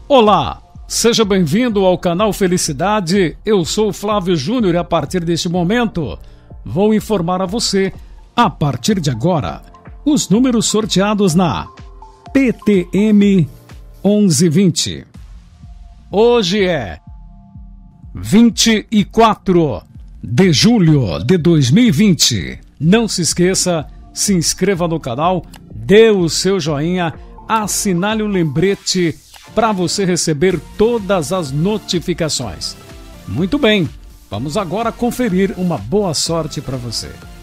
Olá, seja bem-vindo ao canal Felicidade. Eu sou o Flávio Júnior e a partir deste momento vou informar a você, a partir de agora, os números sorteados na PTM 1120. Hoje é 24 de julho de 2020. Não se esqueça, se inscreva no canal, dê o seu joinha, assinale o lembrete para você receber todas as notificações. Muito bem, vamos agora conferir uma boa sorte para você.